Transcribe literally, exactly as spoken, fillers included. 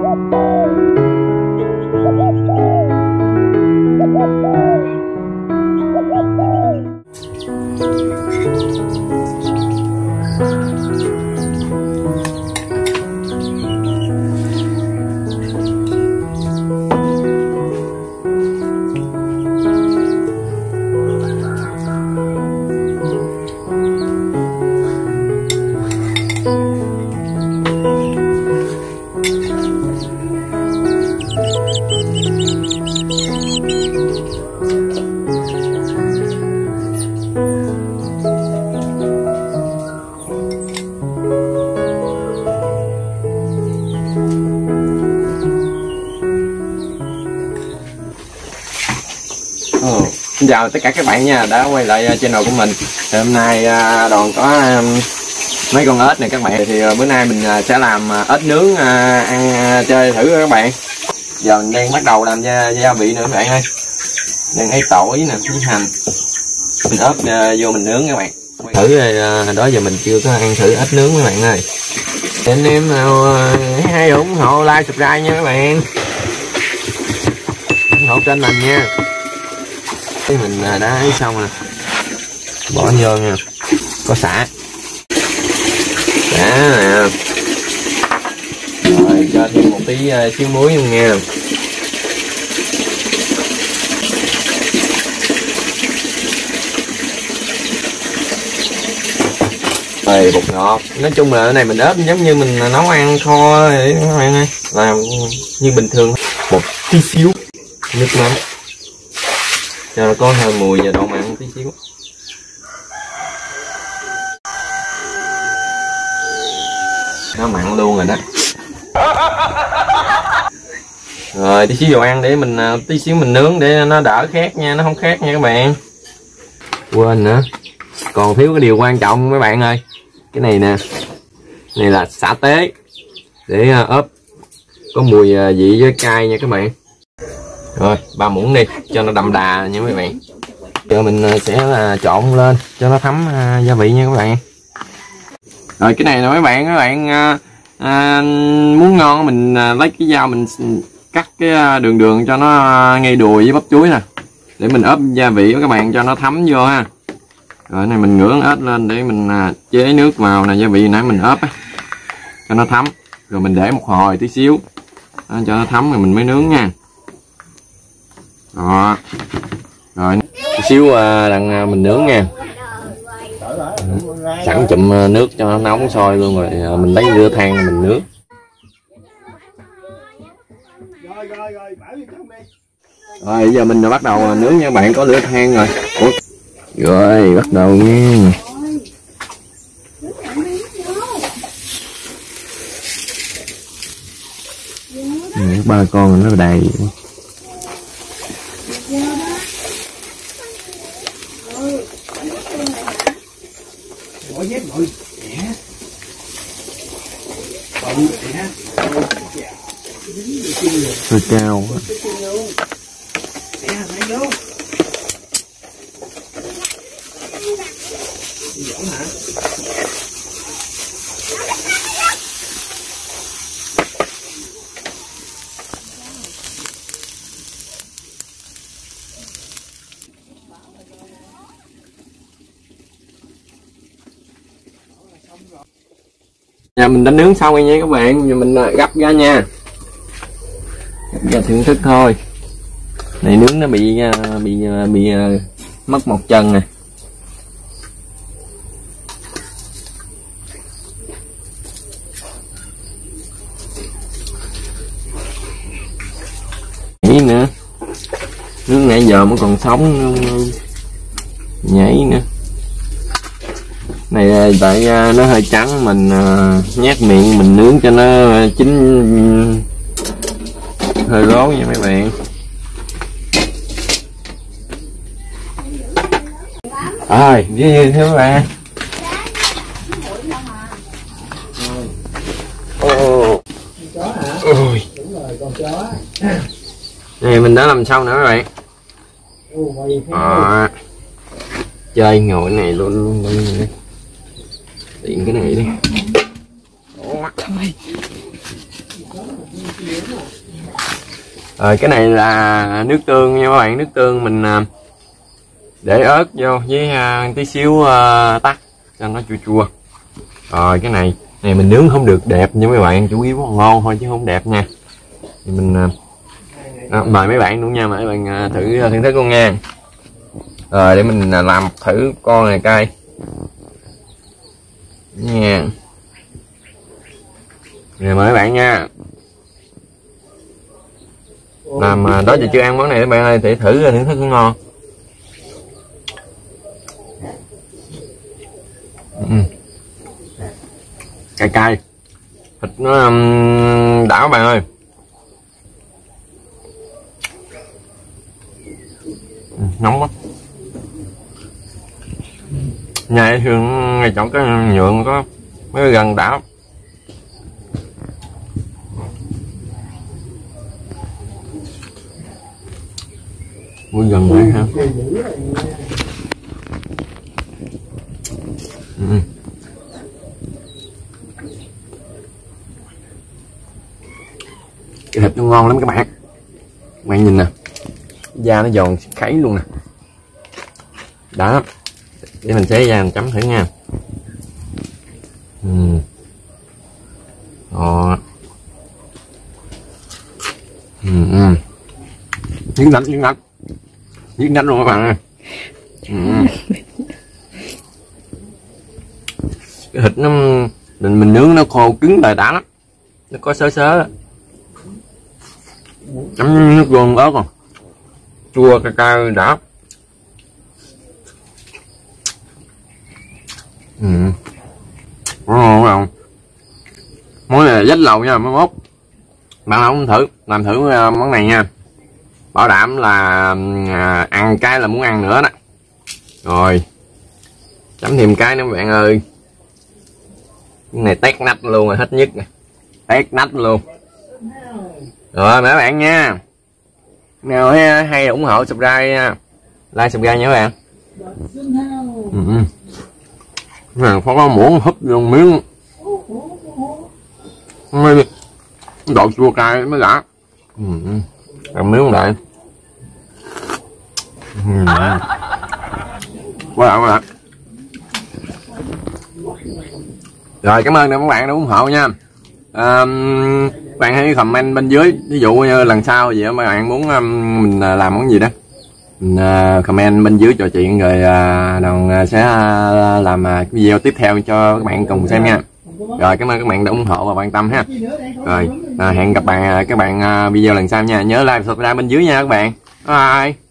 Xin chào tất cả các bạn nha, đã quay lại channel của mình. Thì hôm nay Đoàn có mấy con ếch này các bạn. Thì bữa nay mình sẽ làm ếch nướng ăn chơi thử các bạn. Giờ mình đang bắt đầu làm gia, gia vị nữa các bạn ơi. Đang lấy tỏi nè, với hành. Mình ốp vô mình nướng các bạn. Thử đó giờ mình chưa có ăn thử ếch nướng các bạn ơi. Để anh em nào hay ủng hộ like subscribe nha các bạn. ủng hộ kênh mình nha. Mình đã ấy xong rồi, bỏ vô nha, có xả xả nè, rồi cho thêm một tí uh, xíu muối luôn nha. Rồi bột ngọt, nói chung là cái này mình ốp giống như mình nấu ăn kho vậy các bạn ơi, làm như bình thường. Một tí xíu nước mắm cho nó có hơi mùi và độ mặn tí xíu. Nó mặn luôn rồi đó. Rồi tí xíu dầu ăn để mình tí xíu mình nướng để nó đỡ khét nha, nó không khét nha các bạn. Quên nữa, còn thiếu cái điều quan trọng mấy bạn ơi. Cái này nè, này là xả tế để ốp có mùi vị với cay nha các bạn. Rồi ba muỗng đi cho nó đậm đà nha mấy bạn. Giờ mình sẽ là trộn lên cho nó thấm uh, gia vị nha các bạn. Rồi cái này là mấy bạn các bạn uh, uh, muốn ngon mình uh, lấy cái dao mình cắt cái đường đường cho nó uh, ngay đùi với bắp chuối nè, để mình ốp gia vị của các bạn cho nó thấm vô ha. Rồi này mình ngửa ếch lên để mình uh, chế nước vào nè, gia vị nãy mình ốp á, cho nó thấm. Rồi mình để một hồi tí xíu đó, cho nó thấm rồi mình mới nướng nha. Đó. Rồi tí xíu uh, đằng mình nướng nha. Sẵn chụm nước cho nó nóng sôi luôn rồi mình lấy lửa than mình nướng. Rồi giờ mình bắt đầu nướng nha các bạn, có lửa than rồi. Ủa? Rồi bắt đầu nha. Ba con nó đầy. Bỏ dép rồi. Hơi cao quá. Nhà mình đã nướng xong rồi nha các bạn, giờ mình gấp ra nha, gấp ra thưởng thức thôi. Này nướng nó bị bị bị mất một chân nè. Nhảy nữa, nướng nãy giờ mới còn sống, nhảy nữa. Này tại nó hơi trắng, mình nhát miệng mình nướng cho nó chín hơi rối nha mấy bạn. Rồi với thưa các bạn. Ôi này mình đã làm xong nữa các bạn. À, chơi ngồi này luôn luôn luôn. Tiện cái này đi. Thôi. Rồi cái này là nước tương nha các bạn, nước tương mình để ớt vô với uh, tí xíu uh, tắc cho nó chua chua. Rồi cái này này mình nướng không được đẹp nha mấy bạn, chủ yếu ngon thôi chứ không đẹp nha. Thì mình uh, đó, mời mấy bạn luôn nha, mời mấy bạn uh, thử thưởng thức con nha. Rồi để mình uh, làm thử con này coi nha. Rồi mời mấy bạn nha. Làm uh, đó giờ chưa ăn món này các bạn ơi, để thử thưởng thức cũng ngon. Ừ. Cay cay, thịt nó um, đã các bạn ơi. Ừ, nóng quá. Nhà thường ngày chọn cái nhượng có mấy cái gần đã. Mới gần vậy ha. Ừ. Cái thịt nó ngon lắm các bạn. Các bạn nhìn nè, da nó giòn khấy luôn nè. Đó, để mình xé ra mình chấm thử nha. Ừ. Đó. Ừ, ừ. Nhức nách, nhức nách, nhức nách luôn các bạn ơi. Ừ. Cái thịt nó mình, mình nướng nó khô cứng lại đã lắm, nó có sớ sớ chấm nước gừng ớt còn chua cay cay đã. Ừ. Ngon không? Món này là dách lầu nha, mới mốt bạn không thử làm thử món này nha, bảo đảm là à, ăn cái là muốn ăn nữa đó. Rồi chấm thêm cái nữa bạn ơi, cái này tét nách luôn rồi, hết nhất nè, tét nách luôn. Rồi mấy bạn nha, nào hay, hay ủng hộ subscribe nha, like subscribe nha các bạn. Ừ. Này có muỗng húp luôn miếng độ chua cay mới đã. Ừ. Làm miếng lại. Ừ. Quá đã, quá đã. Rồi cảm ơn các bạn đã ủng hộ nha. À, các bạn hãy comment bên dưới, ví dụ như lần sau gì đó các bạn muốn um, mình làm món gì đó, mình uh, comment bên dưới trò chuyện rồi uh, đồng sẽ uh, làm uh, video tiếp theo cho các bạn cùng xem nha. Rồi cảm ơn các bạn đã ủng hộ và quan tâm ha. Rồi à, hẹn gặp bạn các bạn uh, video lần sau nha, nhớ like subscribe bên dưới nha các bạn. Bye.